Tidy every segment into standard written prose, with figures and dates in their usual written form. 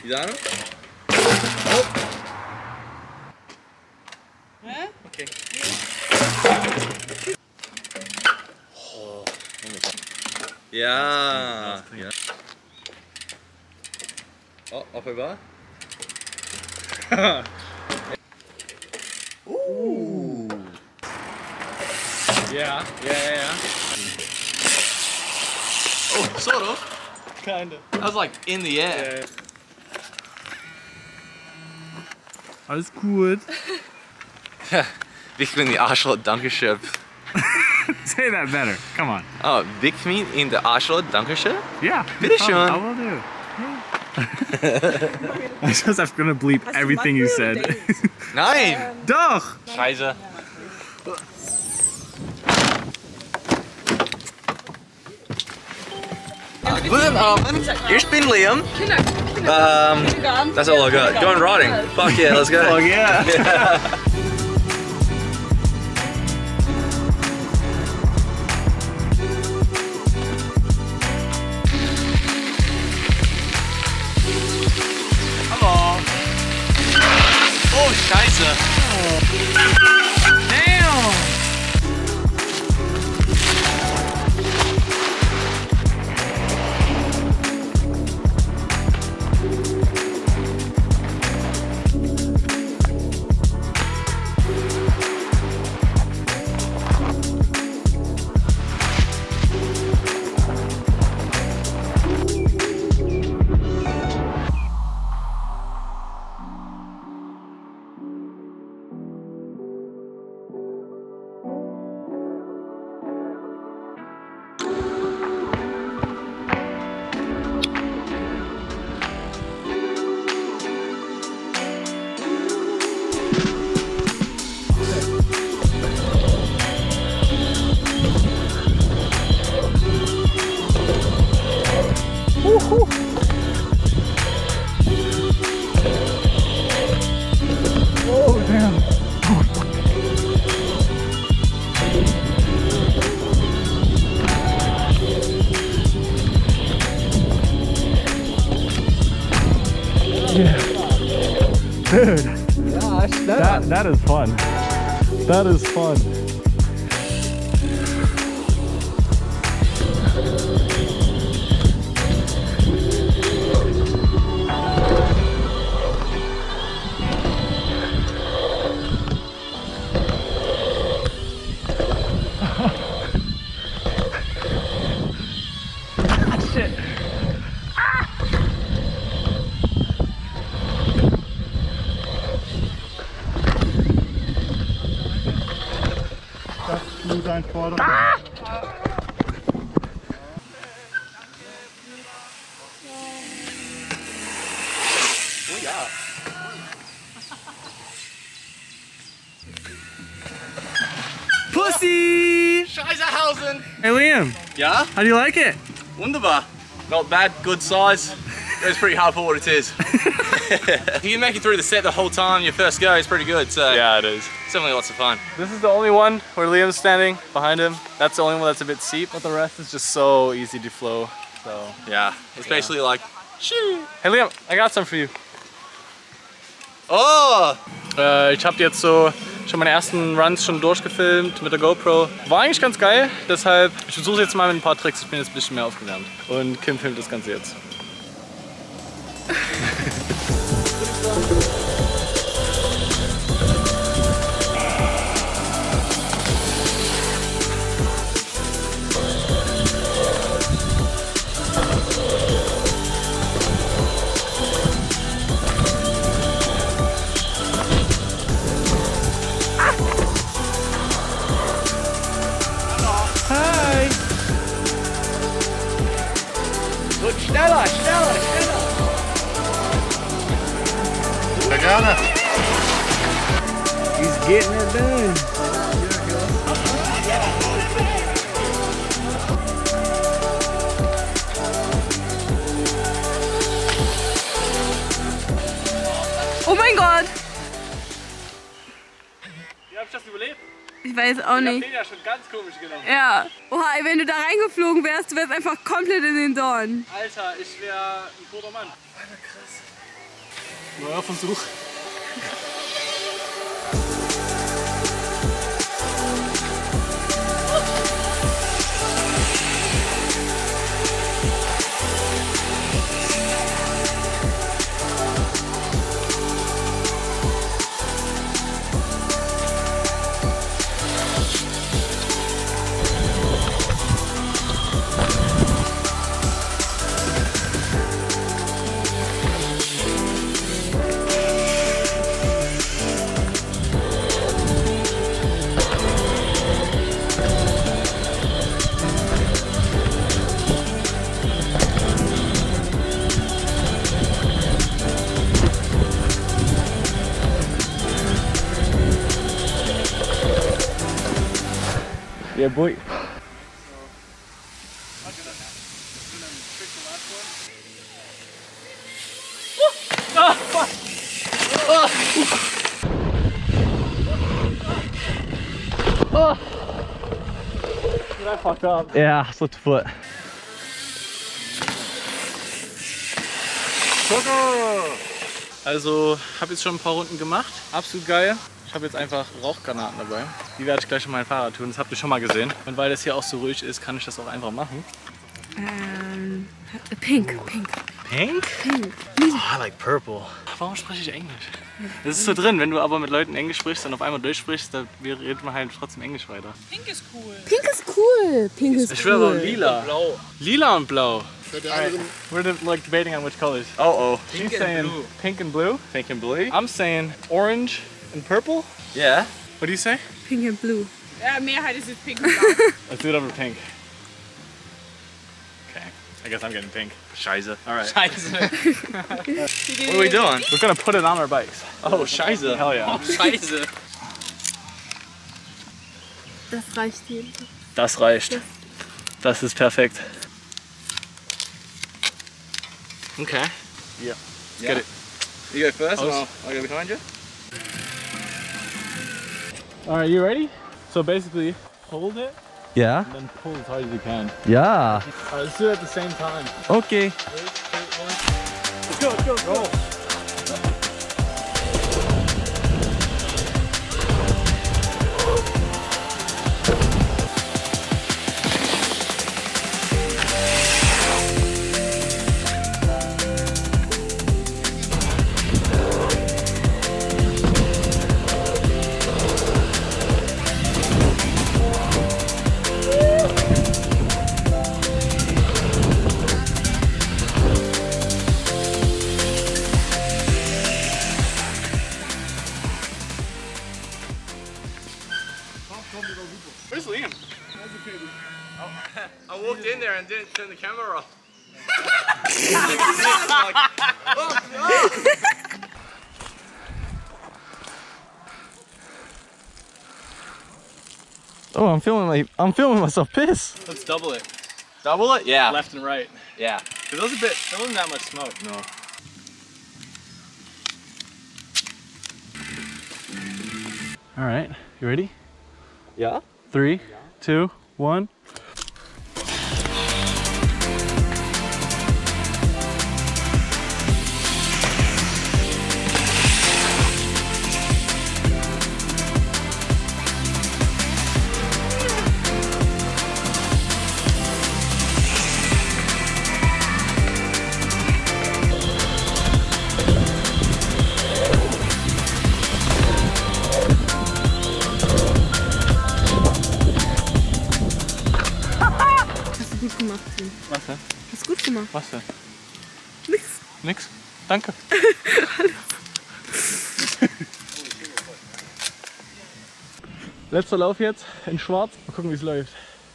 Sahne? Oh. Hä? Okay. Oh. Ja. Ja. Oh, appelbaar. Ooh. Yeah. Oh, sort of. Kinda. I was like in the air. Yeah. Alles gut. Wick in the Arschloch, Dankeschön. Say that better. Come on. Oh, wick me in the Arschloch, Dankeschön? Yeah. Bitteschön. I will do. I was just gonna bleep everything you said. Nein! Doch! Scheiße. Guten Abend, ich bin Liam. That's all I got. Going riding. Fuck yeah, let's go. Oh yeah. Hallo. Oh, Scheiße. Damn! Oh damn! Yeah. Dude, that is fun. That is fun. Shit. Das ist ein Vordergrund. Oh ja. Pussy! Scheißehausen! Hey Liam, Ja? how do you like it? Wunderbar. Not bad, good size. It's pretty hard for what it is. If you can make it through the set the whole time, your first go is pretty good. So Yeah, it is. it's definitely lots of fun. This is the only one where Liam's standing behind him. That's the only one that's a bit steep, but the rest is just so easy to flow. So Yeah, it's basically like, shoo. hey Liam, I got some for you. Oh! Ich habe jetzt so schon meine ersten Runs schon durchgefilmt mit der GoPro. War eigentlich ganz geil, deshalb ich versuche jetzt mal mit ein paar Tricks. Ich bin jetzt ein bisschen mehr aufgewärmt. Und Kim filmt das Ganze jetzt. Hi! Gut, schneller, schneller, schneller! Sehr gerne. He's getting it done. Oh mein Gott! Wie hab ich das überlebt? Ich weiß auch nicht. Den ja schon ganz komisch genommen. Ja. Oha, ey, wenn du da reingeflogen wärst, du wärst einfach komplett in den Dorn. Alter, ich wäre ein toter Mann. Alter, krass. Neuer Versuch. Yeah, boy. I fucked up. Yeah, slip the foot. Also, habe jetzt schon ein paar Runden gemacht. Absolut geil. Ich habe jetzt einfach Rauchgranaten dabei. Die werde ich gleich auf mein Fahrrad tun. Das habt ihr schon mal gesehen. Und weil das hier auch so ruhig ist, kann ich das auch einfach machen. Pink. Pink? Pink. Oh, I like purple. Warum spreche ich Englisch? Das ist so drin, wenn du aber mit Leuten Englisch sprichst und auf einmal durchsprichst, dann redet man halt trotzdem Englisch weiter. Pink ist cool. Ich schwöre, aber lila. Blau. Lila und blau. Alright, we're like debating on which colors. Oh. She's saying pink and blue. Pink and blue? I'm saying orange and purple. Yeah. What do you say? Pink and blue. Ja, Mehrheit ist jetzt pink und blau. Let's do it over pink. Okay, I guess I'm getting pink. Scheiße. Alright. Scheiße. What are we doing? We're gonna put it on our bikes. Oh, Scheiße. Hell yeah. Scheiße. Das reicht hier. Das reicht. Das ist perfekt. Okay. Yeah. Get it. You go first, and I'll I'll go behind you. Alright, you ready? So basically, hold it Yeah. and then pull as hard as you can. Yeah. Alright, let's do it at the same time. Okay. Let's go, let's go, roll. Where's Liam? I walked in there and didn't turn the camera off. Oh, I'm filming myself piss. Let's double it. Double it? Yeah. Left and right. Yeah. Cause there wasn't that much smoke. No. Alright, you ready? Yeah. 3, 2, 1. Gut gemacht, Tim. Was denn? Hast gut gemacht. Was denn? Nix. Nix? Danke. Letzter Lauf jetzt in Schwarz. Mal gucken, wie es läuft.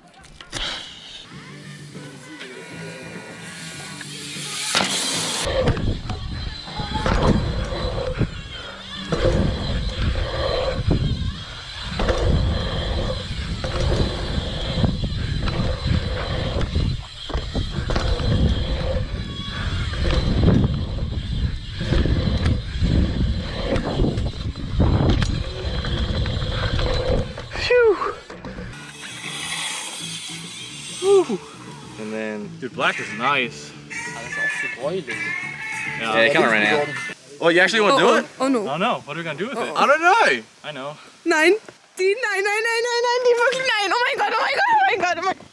And then. Dude, black is nice. Das ist auch so gräulich. Yeah, it kind of ran out. Oh, you actually want to do it? Oh no. Oh no, what are we gonna do with it? I don't know. I know. Nein. Die, nein, die wirklich, nein. Oh mein Gott, oh mein Gott, oh mein Gott, oh mein Gott.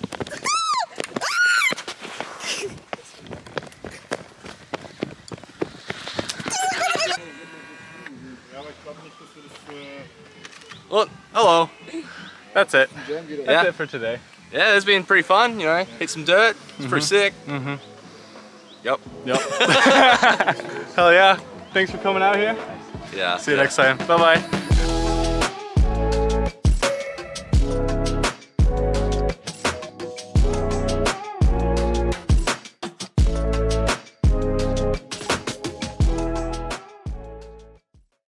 Well, hello. That's it. Yeah. That's it for today. Yeah, it's been pretty fun, you know. Hit some dirt. It's pretty sick. Yep. Yep. Hell yeah. Thanks for coming out here. Yeah. See you next time. Bye bye.